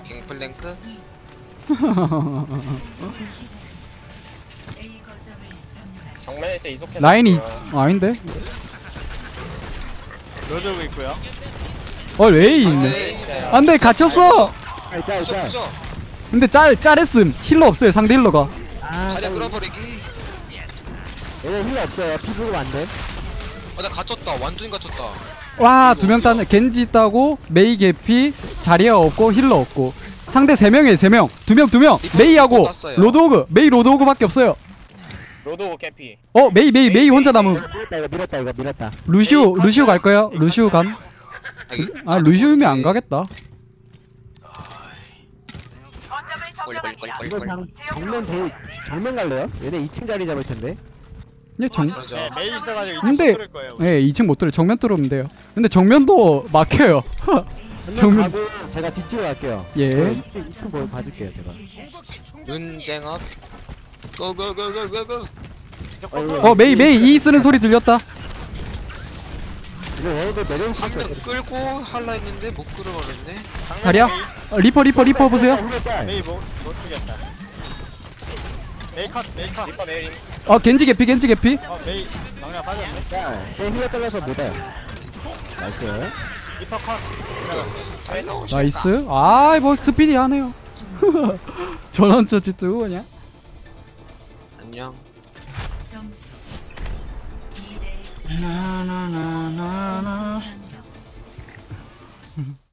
갱플랭크? 정면에서 이속해. 라인이 아닌데? 로드오그 있고요. 웨이 있네. 안돼 갇혔어. 짤. 부숴. 근데 짤했음. 힐러 없어요. 상대 힐러가. 자리야 끌어버리기. 얘네 힐 없어요. 피 부으면 안 돼. 나 갇혔다. 완전히 갇혔다. 와, 2명 따네. 겐지 있다고, 메이 개피, 자리아 없고, 힐러 없고. 상대 3명이에요, 3명. 2명. 메이하고, 로드오그. 메이 로드오그밖에 없어요. 로드오그 개피. 메이 혼자 남음. 밀었다. 루시우 갈 거야? 루시우 감? 루시우면 안 가겠다. 이거 정면 갈래요? 얘네 2층 자리 잡을 텐데. 예, 네, 메이 있어가지고 근데- 이쪽 뚫을 거예요. 예, 2층 못 들어. 정면 뚫으면 돼요. 근데 정면도 막혀요. 정면. 가고 제가 뒷집에 갈게요. 예. 2층 보여 봐줄게요 제가. 눈쟁업. 고고고고고고. 메이 E 쓰는 소리 들렸다. 이거 얘네들 내려올 수 상대 있어요. 끌고 할라 했는데 못 끌어버렸네. 자리야? 리퍼 보세요. 메이 못 죽였다. 메이 컷. 리퍼 메인. 겐지 개피. 메이 막내가 빠졌네. 네, 힐러 잘라서 못 와요. 나이스. 리퍼 컷. 나이스. 뭐 스피디 하네요. 전원처치 뜨고 그냥. 안녕. 점수